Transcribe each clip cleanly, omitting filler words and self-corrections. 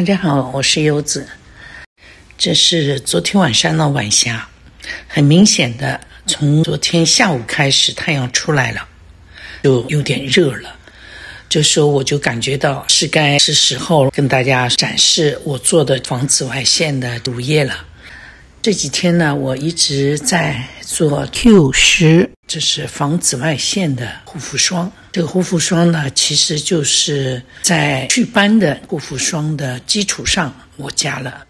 大家好，我是柚子。这是昨天晚上的晚霞，很明显的，从昨天下午开始太阳出来了，就有点热了。这时候我就感觉到是时候跟大家展示我做的防紫外线的乳液了。这几天呢，我一直在做 Q10， 这是防紫外线的护肤霜。这个护肤霜呢，其实就是在祛斑的护肤霜的基础上，我加了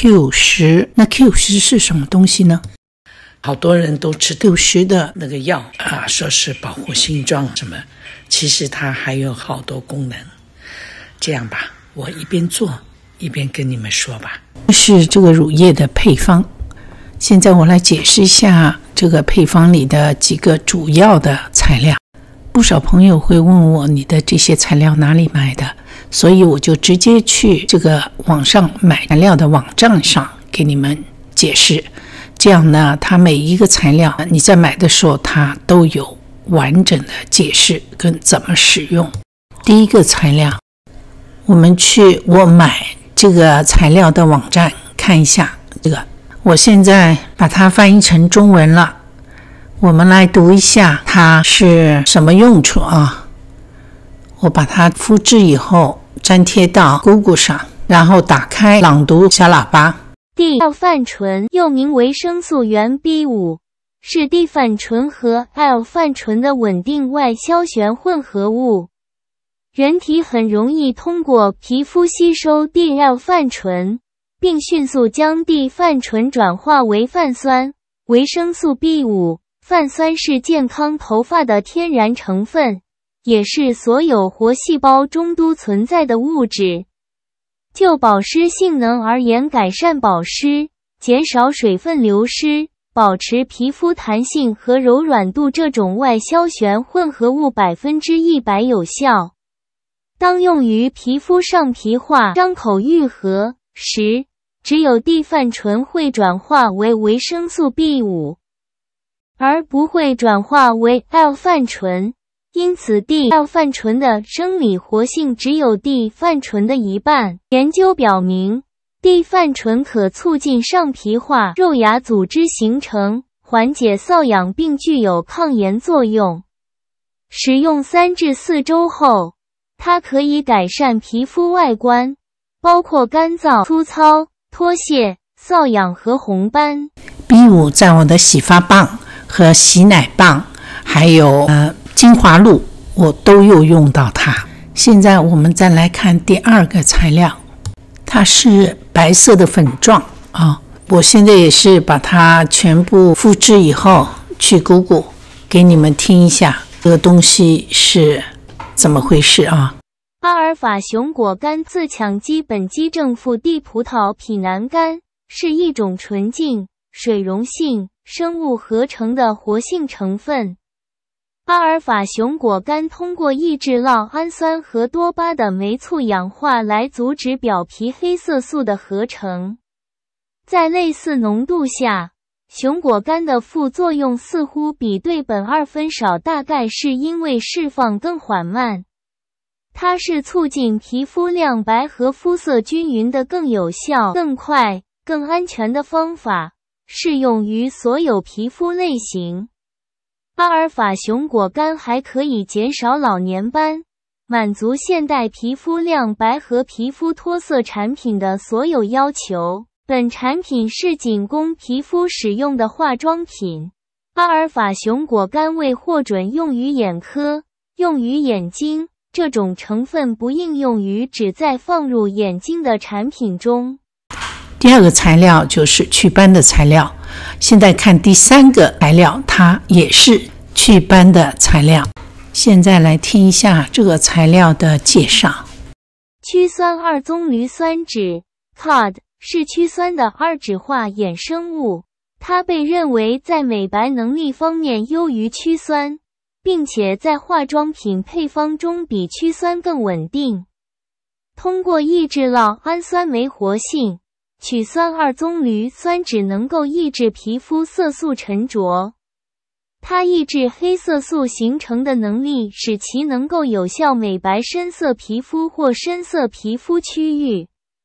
Q10。那 Q10 是什么东西呢？好多人都吃 Q10 的那个药啊，说是保护形状什么，其实它还有好多功能。这样吧，我一边做一边跟你们说吧。是这个乳液的配方。现在我来解释一下这个配方里的几个主要的材料。不少朋友会问我，你的这些材料哪里买的？所以我就直接去这个网上买材料的网站上给你们解释。这样呢，它每一个材料你在买的时候，它都有完整的解释跟怎么使用。第一个材料，我买这个材料的网站看一下这个。我现在把它翻译成中文了，我们来读一下它是什么用处啊。我把它复制以后粘贴到 Google 上，然后打开朗读小喇叭。 地二泛醇又名维生素原 B5， 是地泛醇和 L 泛醇的稳定外消旋混合物。人体很容易通过皮肤吸收 D-L 泛醇，并迅速将 D 泛醇转化为泛酸。维生素 B5 泛酸是健康头发的天然成分，也是所有活细胞中都存在的物质。就保湿性能而言，改善保湿，减少水分流失，保持皮肤弹性和柔软度，这种外消旋混合物100%有效。当用于皮肤上皮化、伤口愈合时，只有 D 泛醇会转化为维生素 B5， 而不会转化为 L 泛醇，因此 D-L 泛醇的生理活性只有 D 泛醇的一半。研究表明， D 泛醇可促进上皮化、肉芽组织形成，缓解瘙痒并具有抗炎作用。使用3至4周后，它可以改善皮肤外观，包括干燥、粗糙、脱屑、瘙痒和红斑。 B5 在我的洗发棒和洗奶棒还有精华露我都有用到它。现在我们再来看第二个材料，它是白色的粉状啊。我现在也是把它全部复制以后去 Google 给你们听一下这个东西是怎么回事啊。 阿尔法熊果苷自羟基苯基正负地葡萄吡南苷是一种纯净、水溶性、生物合成的活性成分。阿尔法熊果苷通过抑制酪氨酸和多巴的酶促氧化来阻止表皮黑色素的合成。在类似浓度下，熊果苷的副作用似乎比对苯二酚少，大概是因为释放更缓慢。它是促进皮肤亮白和肤色均匀的更有效、更快、更安全的方法，适用于所有皮肤类型。阿尔法熊果苷还可以减少老年斑，满足现代皮肤亮白和皮肤脱色产品的所有要求。本产品是仅供皮肤使用的化妆品。阿尔法熊果苷未获准用于眼科，用于眼睛。这种成分不应用于只在放入眼睛的产品中。 第二个材料就是祛斑的材料。现在看第三个材料，它也是祛斑的材料。现在来听一下这个材料的介绍。 曲酸二棕榈酸酯 COD 是曲酸的二酯化衍生物，它被认为在美白能力方面优于曲酸，并且在化妆品配方中比曲酸更稳定。通过抑制酪氨酸酶活性，曲酸二棕榈酸酯能够抑制皮肤色素沉着。它抑制黑色素形成的能力使其能够有效美白深色皮肤或深色皮肤区域。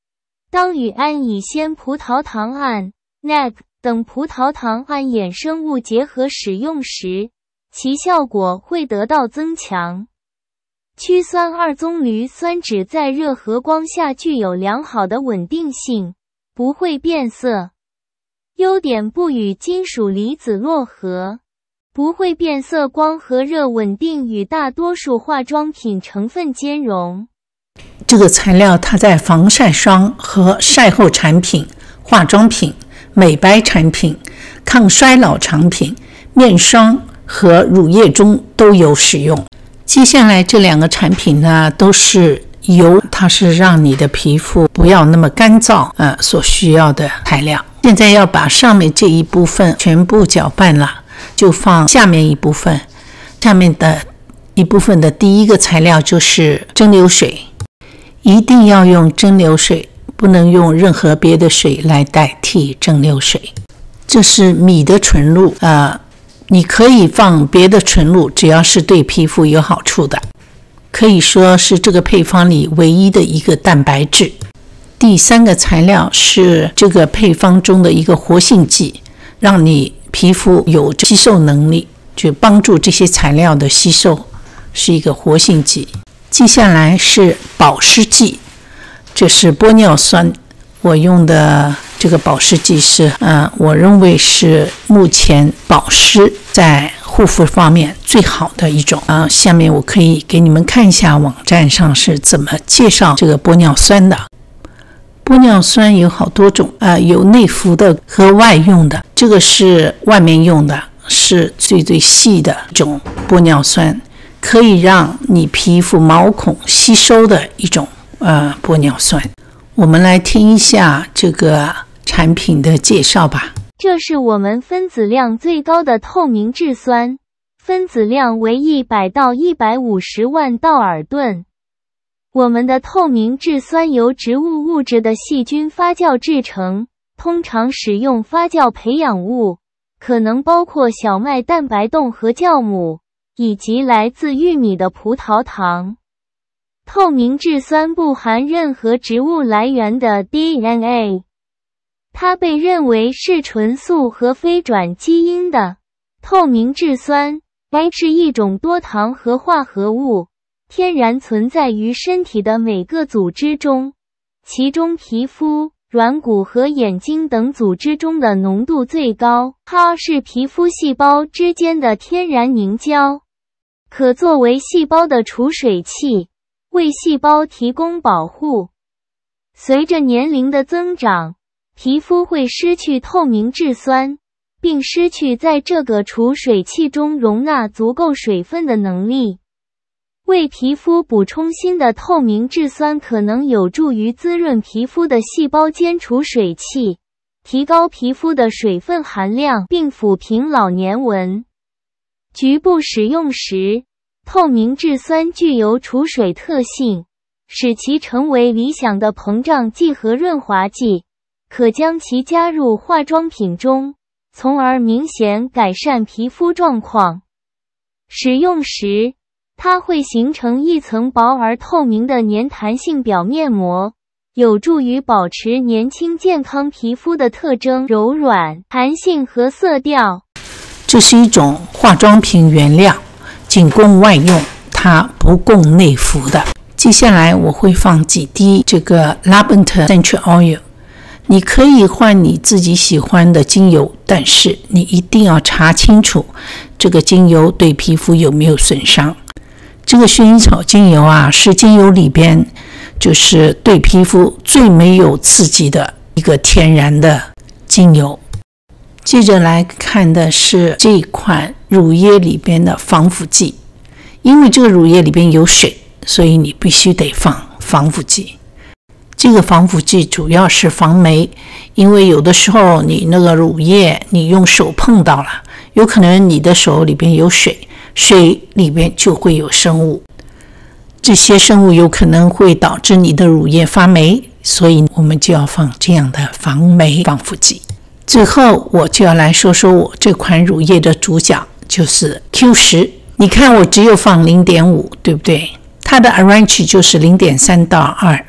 当与胺乙酰葡萄糖胺 NAC 等葡萄糖胺衍生物结合使用时，其效果会得到增强。曲酸二棕榈酸酯在热和光下具有良好的稳定性，不会变色。优点不与金属离子络合，不会变色，光和热稳定，与大多数化妆品成分兼容。 这个材料它在防晒霜和晒后产品、化妆品、美白产品、抗衰老产品、面霜和乳液中都有使用。接下来这2个产品呢，都是油，它是让你的皮肤不要那么干燥所需要的材料。现在要把上面这一部分全部搅拌了，就放下面一部分。下面的一部分的第一个材料就是蒸馏水，一定要用蒸馏水，不能用任何别的水来代替蒸馏水。这是米的纯露，你可以放别的纯露，只要是对皮肤有好处的，可以说是这个配方里唯一的一个蛋白质。第3个材料是这个配方中的一个活性剂，让你皮肤有吸收能力，就帮助这些材料的吸收，是一个活性剂。接下来是保湿剂，这是玻尿酸。我用的这个保湿剂是我认为是目前保湿在护肤方面最好的一种。下面我可以给你们看一下网站上是怎么介绍这个玻尿酸的。玻尿酸有好多种，有内服的和外用的。这个是外面用的，是最细的一种玻尿酸，可以让你皮肤毛孔吸收的一种玻尿酸。我们来听一下这个产品的介绍吧。 这是我们分子量最高的透明质酸，分子量为100到150万道尔顿。我们的透明质酸由植物物质的细菌发酵制成，通常使用发酵培养物，可能包括小麦蛋白冻和酵母，以及来自玉米的葡萄糖。透明质酸不含任何植物来源的 DNA， 它被认为是纯素和非转基因的。透明质酸是一种多糖和化合物，天然存在于身体的每个组织中，其中皮肤、软骨和眼睛等组织中的浓度最高。它是皮肤细胞之间的天然凝胶，可作为细胞的储水器，为细胞提供保护。随着年龄的增长，皮肤会失去透明质酸，并失去在这个储水器中容纳足够水分的能力。为皮肤补充新的透明质酸可能有助于滋润皮肤的细胞间储水器，提高皮肤的水分含量，并抚平老年纹。局部使用时，透明质酸具有储水特性，使其成为理想的膨胀剂和润滑剂，可将其加入化妆品中，从而明显改善皮肤状况。使用时，它会形成一层薄而透明的粘弹性表面膜，有助于保持年轻健康皮肤的特征、柔软、弹性和色调。 这是一种化妆品原料，仅供外用，它不供内服的。接下来我会放几滴这个 Lavender Essential Oil， 你可以换你自己喜欢的精油，但是你一定要查清楚这个精油对皮肤有没有损伤。这个薰衣草精油是精油里边就是对皮肤最没有刺激的一个天然的精油。接着来看的是这一款乳液里边的防腐剂，因为这个乳液里边有水，所以你必须得放防腐剂。这个防腐剂主要是防霉，因为有的时候你那个乳液你用手碰到了，有可能你的手里边有水，水里边就会有生物，这些生物有可能会导致你的乳液发霉，所以我们就要放这样的防霉防腐剂。最后我就要来说说我这款乳液的主角，就是 Q10。 你看我只有放 0.5 对不对？它的 Arrange 就是 0.3 到2，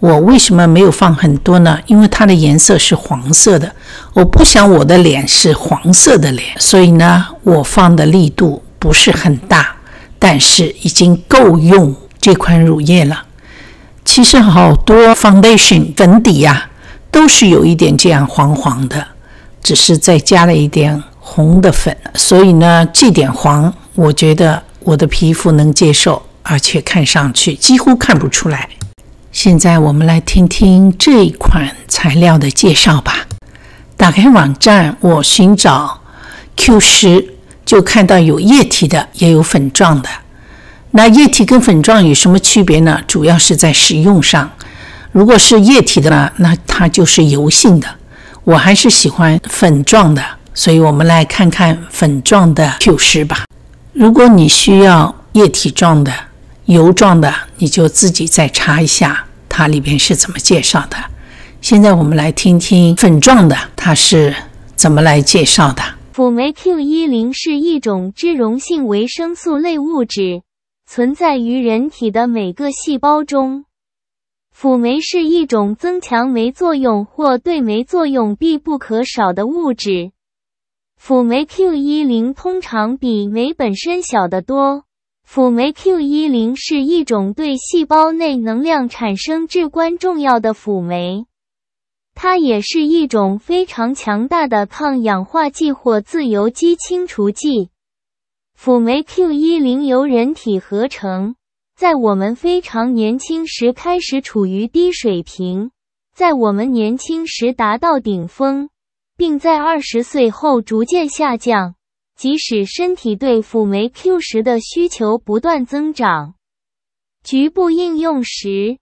我为什么没有放很多呢？因为它的颜色是黄色的，我不想我的脸是黄色的脸，所以呢，我放的力度不是很大，但是已经够用这款乳液了。其实好多 foundation 粉底啊，都是有一点这样黄黄的，只是再加了一点红的粉，所以呢，这点黄我觉得我的皮肤能接受，而且看上去几乎看不出来。现在我们来听听这款材料的介绍吧。打开网站，我寻找 Q10， 就看到有液体的，也有粉状的。那液体跟粉状有什么区别呢？主要是在使用上。如果是液体的呢，那它就是油性的。我还是喜欢粉状的，所以我们来看看粉状的 Q10 吧。如果你需要液体状的、油状的，你就自己再查一下它里边是怎么介绍的。现在我们来听听粉状的它是怎么来介绍的。 辅酶 Q10 是一种脂溶性维生素类物质，存在于人体的每个细胞中。辅酶是一种增强酶作用或对酶作用必不可少的物质。辅酶 Q10 通常比酶本身小得多。辅酶 Q10 是一种对细胞内能量产生至关重要的辅酶。它也是一种非常强大的抗氧化剂或自由基清除剂。辅酶 Q10 由人体合成，在我们非常年轻时开始处于低水平，在我们年轻时达到顶峰，并在20岁后逐渐下降，即使身体对辅酶 Q10 的需求不断增长。局部应用时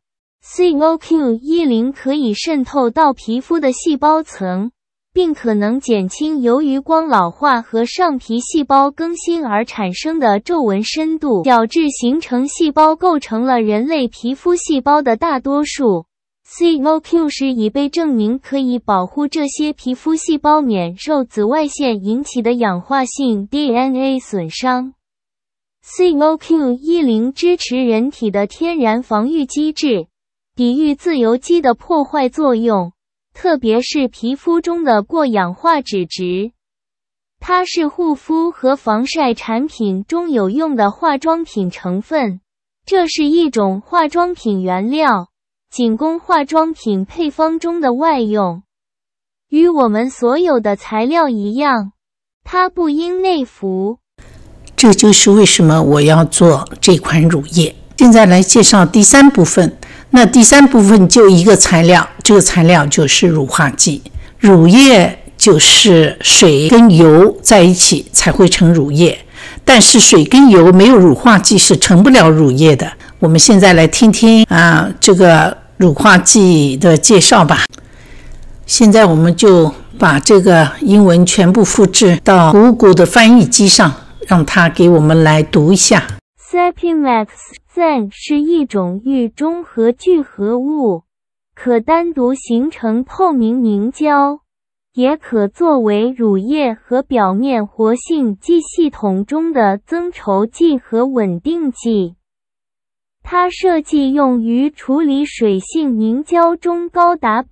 ，CoQ10 可以渗透到皮肤的细胞层，并可能减轻由于光老化和上皮细胞更新而产生的皱纹深度，角质形成细胞构成了人类皮肤细胞的大多数。CoQ10 已被证明可以保护这些皮肤细胞免受紫外线引起的氧化性 DNA 损伤。CoQ10 支持人体的天然防御机制，抵御自由基的破坏作用，特别是皮肤中的过氧化脂质。它是护肤和防晒产品中有用的化妆品成分，这是一种化妆品原料，仅供化妆品配方中的外用。与我们所有的材料一样，它不应内服。 这就是为什么我要做这款乳液。现在来介绍第三部分。那第三部分就一个材料，这个材料就是乳化剂。乳液就是水跟油在一起才会成乳液，但是水跟油没有乳化剂是成不了乳液的。我们现在来听听这个乳化剂的介绍吧。现在我们就把这个英文全部复制到谷歌的翻译机上，让它给我们来读一下。 Sapimax Zen 是一种玉中和聚合物，可单独形成透明凝胶，也可作为乳液和表面活性剂系统中的增稠剂和稳定剂。它设计用于处理水性凝胶中高达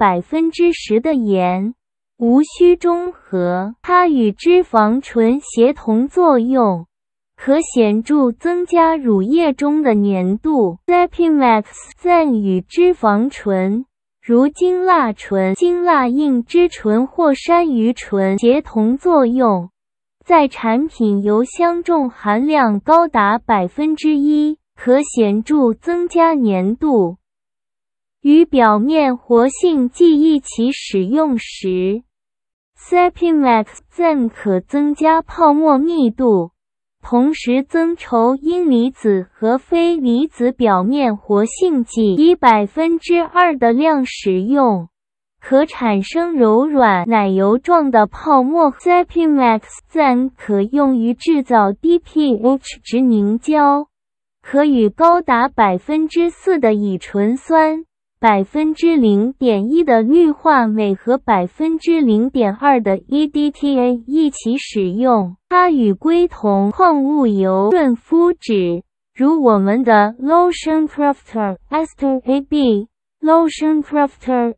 10% 的盐，无需中和。它与脂肪醇协同作用，可显著增加乳液中的粘度。Sapimax Zen 与脂肪醇，如精蜡醇、精蜡硬脂醇或山芋醇协同作用，在产品油箱中含量高达 1%， 可显著增加粘度。与表面活性剂一起使用时， Sapimax Zen 可增加泡沫密度，同时增稠阴离子和非离子表面活性剂，以 2% 的量使用，可产生柔软奶油状的泡沫。Sapimax Zen 可用于制造低 pH 值凝胶，可与高达 4% 的乙醇酸、0.1% 的氯化镁和 0.2% 的 EDTA 一起使用。它与硅酮矿物油润肤脂，如我们的 Lotion Crafter Ester AB Lotion Crafter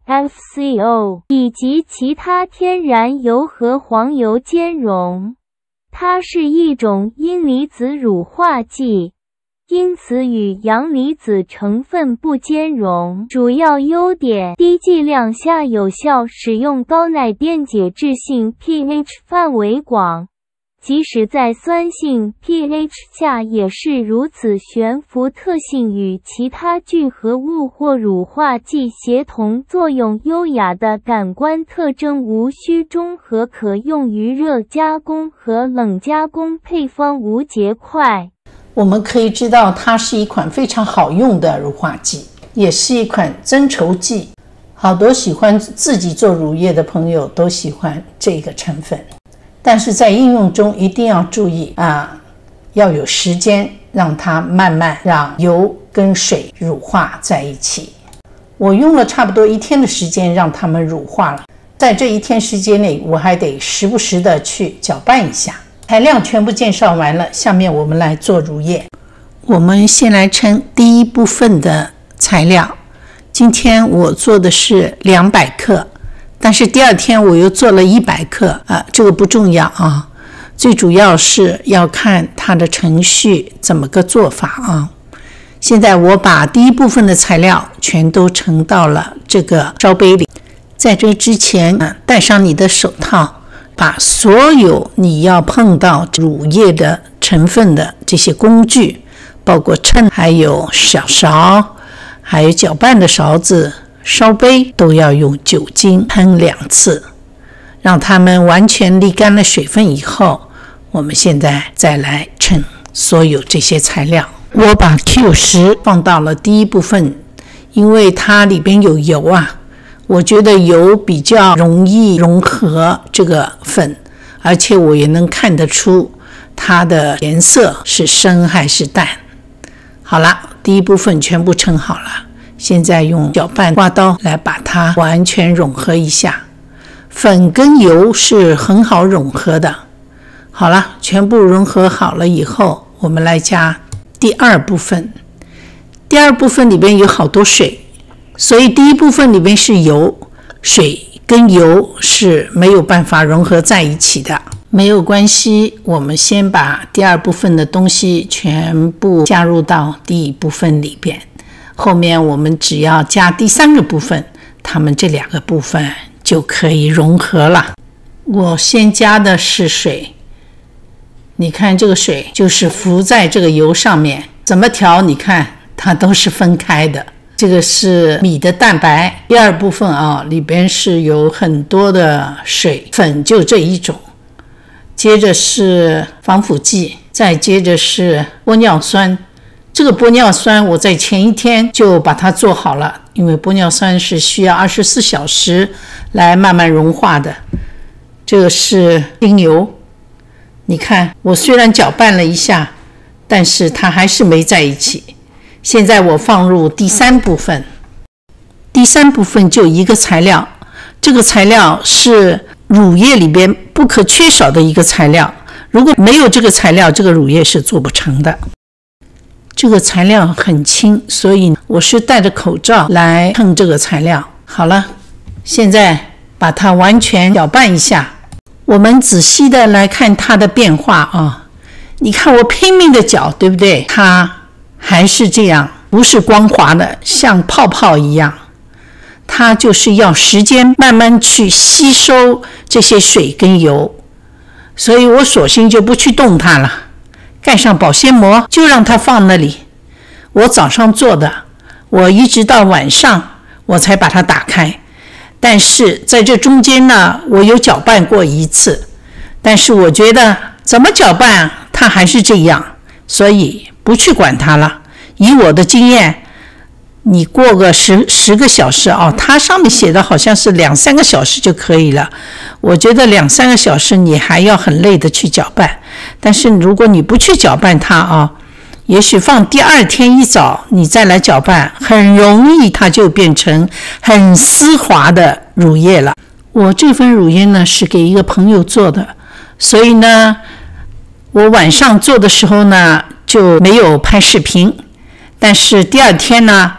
FCO 以及其他天然油和黄油兼容。它是一种阴离子乳化剂，因此与阳离子成分不兼容。主要优点：低剂量下有效使用，高耐电解质性 pH 范围广，即使在酸性 pH 下也是如此。悬浮特性与其他聚合物或乳化剂协同作用，优雅的感官特征无需中和，可用于热加工和冷加工配方无结块。 我们可以知道它是一款非常好用的乳化剂，也是一款增稠剂。好多喜欢自己做乳液的朋友都喜欢这个成分。但是在应用中一定要注意要有时间让它慢慢让油跟水乳化在一起。我用了差不多1天的时间让它们乳化了，在这1天时间内我还得时不时的去搅拌一下。材料全部介绍完了，下面我们来做乳液。我们先来称第一部分的材料。今天我做的是200克，但是第2天我又做了100克这个不重要啊，最主要是要看它的程序怎么个做法啊。现在我把第一部分的材料全都盛到了这个烧杯里。在这之前戴上你的手套，把所有你要碰到乳液的成分的这些工具，包括秤，还有小勺，还有搅拌的勺子，烧杯都要用酒精喷2次，让它们完全沥干了水分以后，我们现在再来称所有这些材料。我把 Q10 放到了第一部分，因为它里边有油我觉得油比较容易融合这个粉，而且我也能看得出它的颜色是深还是淡。好了，第一部分全部称好了，现在用搅拌刮刀来把它完全融合一下。粉跟油是很好融合的。好了，全部融合好了以后，我们来加第2部分。第2部分里边有好多水，所以第一部分里边是油，水跟油是没有办法融合在一起的。没有关系，我们先把第2部分的东西全部加入到第1部分里边，后面我们只要加第3个部分，它们这2个部分就可以融合了。我先加的是水，你看这个水就是浮在这个油上面，怎么调你看它都是分开的。这个是米的蛋白，第2部分里边是有很多的水粉，就这一种。接着是防腐剂，再接着是玻尿酸。这个玻尿酸我在前1天就把它做好了，因为玻尿酸是需要24小时来慢慢融化的。这个是精油，你看我虽然搅拌了一下，但是它还是没在一起。现在我放入第3部分，第3部分就一个材料，这个材料是乳液里边不可缺少的一个材料，如果没有这个材料，这个乳液是做不成的。这个材料很轻，所以我是戴着口罩来称这个材料。好了，现在把它完全搅拌一下，我们仔细的来看它的变化你看我拼命的搅，对不对？它还是这样，不是光滑的，像泡泡一样。它就是要时间慢慢去吸收这些水跟油，所以我索性就不去动它了，盖上保鲜膜，就让它放那里。我早上做的，我一直到晚上我才把它打开。但是在这中间呢，我有搅拌过1次，但是我觉得怎么搅拌它还是这样，所以不去管它了。以我的经验，你过个10个小时它上面写的好像是2-3个小时就可以了。我觉得2-3个小时你还要很累的去搅拌，但是如果你不去搅拌它也许放第2天一早你再来搅拌，很容易它就变成很丝滑的乳液了。我这份乳液呢是给一个朋友做的，所以呢我晚上做的时候呢就没有拍视频，但是第2天呢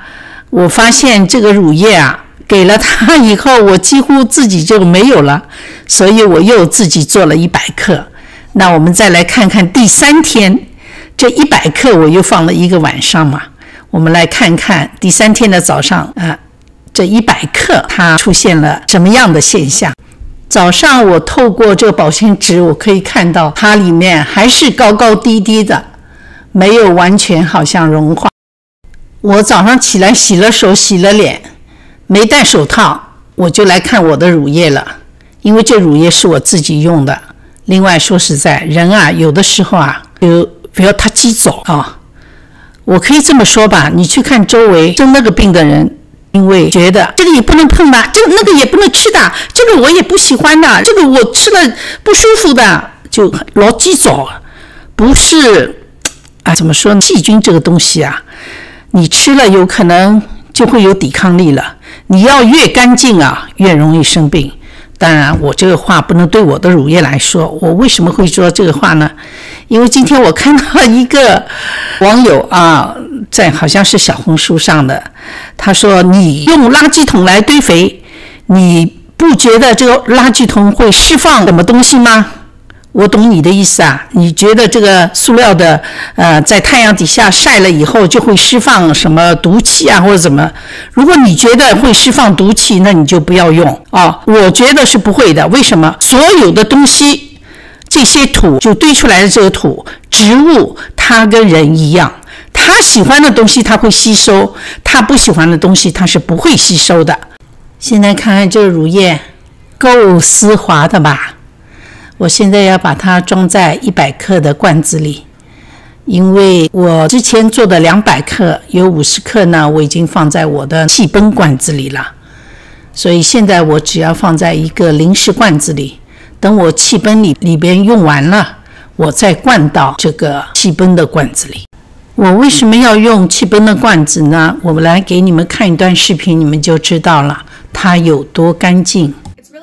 我发现这个乳液啊，给了他以后，我几乎自己就没有了，所以我又自己做了100克。那我们再来看看第3天，这100克我又放了1个晚上嘛。我们来看看第3天的早上这100克它出现了什么样的现象。早上我透过这个保鲜纸，我可以看到它里面还是高高低低的，没有完全好像融化。我早上起来洗了手洗了脸，没戴手套，我就来看我的乳液了，因为这乳液是我自己用的。另外说实在，人啊有的时候啊，不要他激走啊。我可以这么说吧，你去看周围生那个病的人，因为觉得这个也不能碰的，这个那个也不能吃的，这个我也不喜欢的，这个我吃了不舒服的，就老激走。不是怎么说呢？细菌这个东西啊，你吃了有可能就会有抵抗力了。你要越干净啊，越容易生病。当然我这个话不能对我的乳液来说，我为什么会说这个话呢？因为今天我看到一个网友在好像是小红书上的，他说你用垃圾桶来堆肥，你不觉得这个垃圾桶会释放什么东西吗？我懂你的意思啊，你觉得这个塑料的在太阳底下晒了以后就会释放什么毒气啊或者怎么？如果你觉得会释放毒气，那你就不要用我觉得是不会的。为什么？所有的东西，这些土就堆出来的这个土，植物它跟人一样，它喜欢的东西它会吸收，它不喜欢的东西它是不会吸收的。现在看看这个乳液够丝滑的吧？我现在要把它装在100克的罐子里，因为我之前做的200克有50克呢，我已经放在我的气泵罐子里了，所以现在我只要放在一个临时罐子里，等我气泵里边用完了，我再灌到这个气泵的罐子里。我为什么要用气泵的罐子呢？我们来给你们看一段视频，你们就知道了它有多干净。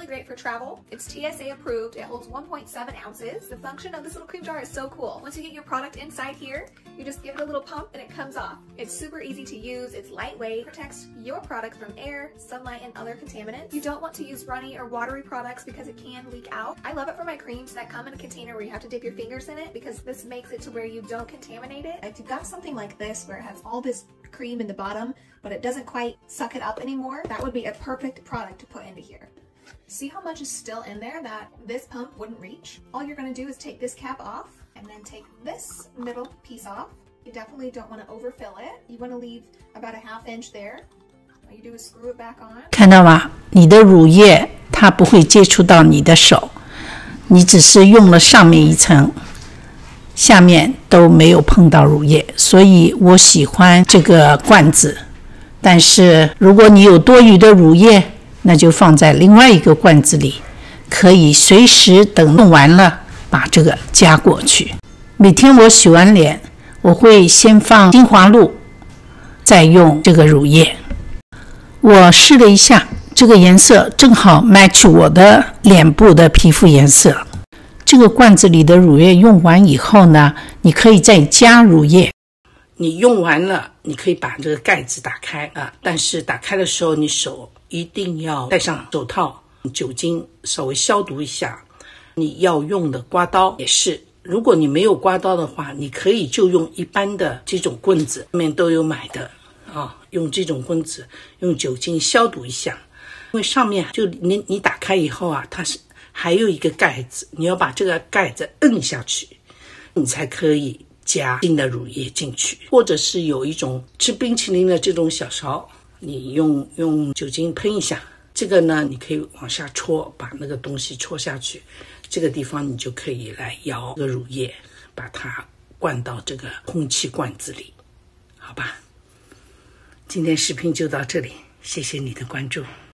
It's TSA approved. It holds 1.7 ounces. The function of this little cream jar is so cool. Once you get your product inside here, you just give it a little pump and it comes off. It's super easy to use. It's lightweight. Protects your product from air, sunlight, and other contaminants. You don't want to use runny or watery products because it can leak out. I love it for my creams that come in a container where you have to dip your fingers in it because this makes it to where you don't contaminate it. If you've got something like this where it has all this cream in the bottom, but it doesn't quite suck it up anymore, that would be a perfect product to put into here. See how much is still in there that this pump wouldn't reach? All you're going to do is take this cap off and then take this middle piece off. You definitely don't want to overfill it. You want to leave about a ½ inch there. All you do is screw it back on. 看到吗？你的乳液它不会接触到你的手，你只是用了上面一层，下面都没有碰到乳液，所以我喜欢这个罐子。但是如果你有多余的乳液，那就放在另外一个罐子里，可以随时等弄完了把这个加过去。每天我洗完脸，我会先放精华露，再用这个乳液。我试了一下，这个颜色正好 match 我的脸部的皮肤颜色。这个罐子里的乳液用完以后呢，你可以再加乳液。你用完了，你可以把这个盖子打开但是打开的时候你手一定要戴上手套，酒精稍微消毒一下。你要用的刮刀也是，如果你没有刮刀的话，你可以就用一般的这种棍子，外面都有买的用这种棍子用酒精消毒一下。因为上面就你打开以后它是还有一个盖子，你要把这个盖子摁下去，你才可以加新的乳液进去。或者是有一种吃冰淇淋的这种小勺，你用酒精喷一下，这个呢你可以往下戳，把那个东西戳下去，这个地方你就可以来摇这个乳液，把它灌到这个空气罐子里，好吧？今天视频就到这里，谢谢你的关注。